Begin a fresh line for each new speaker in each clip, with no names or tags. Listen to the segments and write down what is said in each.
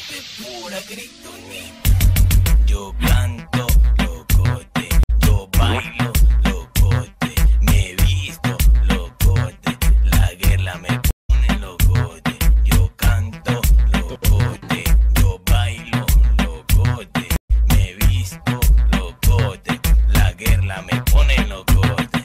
pura kriptonita. Yo canto locote, yo bailo locote, me visto locote, la guerra me pone locote. Yo canto locote, yo bailo locote, me visto locote, la guerra me pone locote.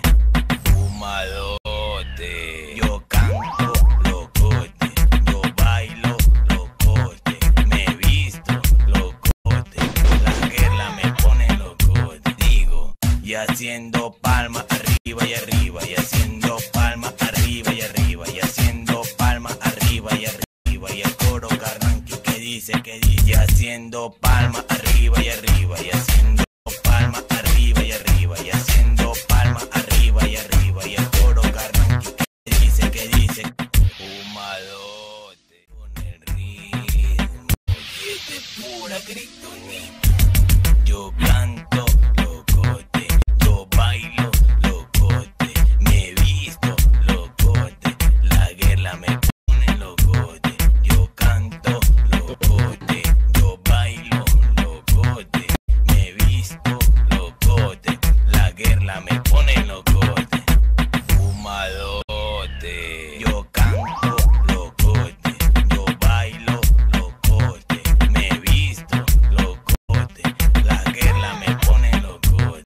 Fumadote, yo canto locote, yo bailo locote, me visto locote, la guerra me pone locote. Digo, y haciendo palmas arriba y arriba, y haciendo palmas arriba y arriba, y haciendo palmas arriba y arriba, y el coro carranqui que dice, y haciendo palmas arriba y arriba, y haciendo palmas arriba y arriba, y haciendo palmas arriba y arriba, y el coro carranqui que dice, fumadote, con el ritmo, y este es pura kriptonita. Yo canto